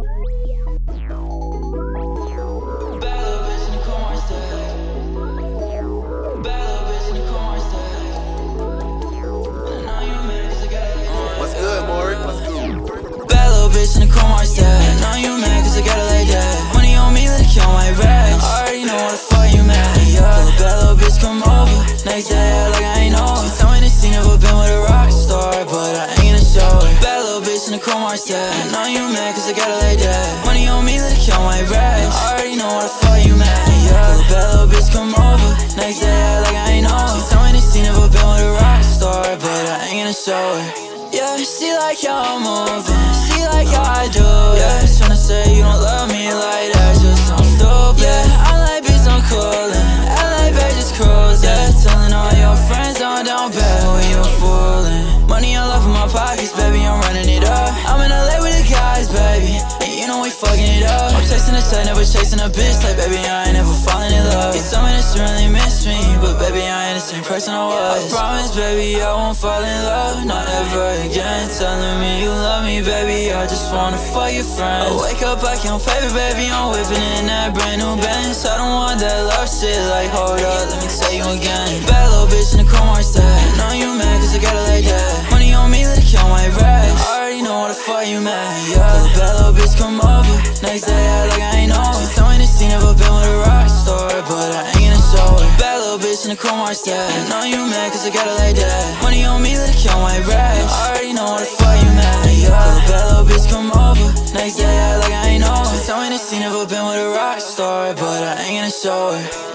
Bitch in the chrome heart style. I know you mad cause I got it like that. Money on me, let it count my racks. I already know what the fuck you mad. Yeah, the bad little bitch come over. Next day like I ain't know her. She told me that she never been with a rock star, but I ain't gonna show her. Bad little bitch in the chrome heart style. I know you mad cause I got it like that. Money on me, let it count my racks. I already know what the fuck you mad. Yeah, the bad little bitch come over. Next day like I ain't know her. She told me that she never been with a rock star, but I ain't gonna show her. Yeah, she like how I'm moving, she like how I do. Yeah, tryna say you don't love me like that, just I'm stupid. Yeah, I'm like bitch, I'm coolin', I like bitch, just cruising. Yeah, telling all your friends I'm down bad when you foolin'. Money all up in my pockets, baby, I'm running it up. I'm in LA with the guys, baby, and you know we fucking it up. I'm chasing the check, never chasing a bitch, like baby, I ain't never falling in love. You told me that you really miss me, but baby, I ain't the same person I was. I promise, baby, I won't fall in love, not ever again. Telling me you love me, baby, I just wanna fuck your friends. I wake up, I count paper, baby, I'm whipping in that brand new Benz. I don't want that love shit, like hold up, let me tell you again. Bad little bitch in the chrome heart style. I know you mad cause I got it like that. Money on me, let it count my racks. I already know what the fuck you mad. Yeah, the bad little bitch come over. Next day like I ain't know her. She told me that she never been with a rock star, but I ain't gonna show her. Bad little bitch in the chrome heart style. I know you mad cause I got it like that. Money on me, let it count my racks. I already know what the fuck you mad. Yeah, the bad little bitch come over. Next day like I ain't know her. She told me that she never been with a rock star, but I ain't gonna show her.